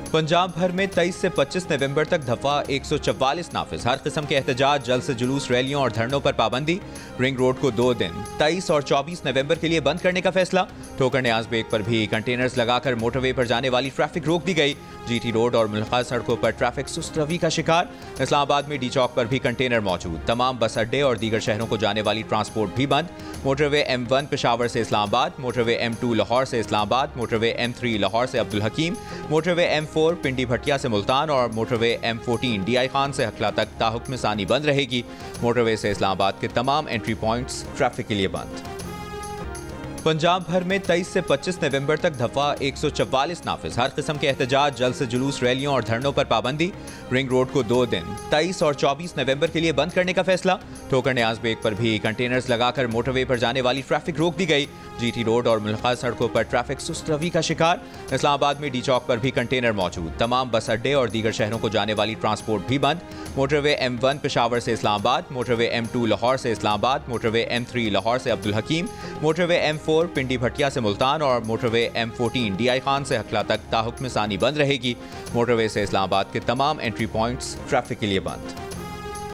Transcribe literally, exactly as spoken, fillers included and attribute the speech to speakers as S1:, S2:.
S1: पंजाब भर में तेईस से पच्चीस नवंबर तक दफा एक सौ चवालीस नाफिज। हर किस्म के एहतजाज, जलसे जुलूस, रैलियों और धरनों पर पाबंदी। रिंग रोड को दो दिन तेईस और चौबीस नवंबर के लिए बंद करने का फैसला। ठोकर न्याज बेग पर भी कंटेनर्स लगाकर मोटरवे पर जाने वाली ट्रैफिक रोक दी गई। जीटी रोड और मुल्का सड़कों पर ट्रैफिक सुस्त रवि का शिकार। इस्लामाबाद में डी चौक पर भी कंटेनर मौजूद। तमाम बस अड्डे और दीगर शहरों को जाने वाली ट्रांसपोर्ट भी बंद। मोटरवे एम वन पेशावर से Islamabad, motorway M two Lahore से Islamabad, motorway M three Lahore से Abdul Hakeem, motorway M four Pindi Bhattian से मुल्तान और motorway M fourteen D I Khan से हकला तक ताहुक्म सानी बंद रहेगी। मोटरवे से इस्लामाबाद के तमाम एंट्री पॉइंट्स ट्रैफिक के लिए बंद। पंजाब भर में तेईस से पच्चीस नवंबर तक दफा एक सौ चवालीस नाफिज। हर किस्म के एहतजाज, जलसे जुलूस, रैलियों और धरनों पर पाबंदी। रिंग रोड को दो दिन तेईस और चौबीस नवंबर के लिए बंद करने का फैसला। ठोकर न्याज बेग पर भी कंटेनर्स लगाकर मोटरवे पर जाने वाली ट्रैफिक रोक दी गई। जीटी रोड और मुल्का सड़कों पर ट्रैफिक सुस्त रवि का शिकार। इस्लामाबाद में डी चौक पर भी कंटेनर मौजूद। तमाम बस अड्डे और दीगर शहरों को जाने वाली ट्रांसपोर्ट भी बंद। मोटरवे एम वन पेशावर से Islamabad, motorway M two Lahore से Islamabad, motorway M three Lahore से Abdul Hakeem, motorway M four Pindi Bhattian से मुल्तान और motorway M fourteen D I Khan से हकला तक ताहुक्म सानी बंद रहेगी। मोटरवे से इस्लामाबाद के तमाम एंट्री पॉइंट्स ट्रैफिक के लिए बंद।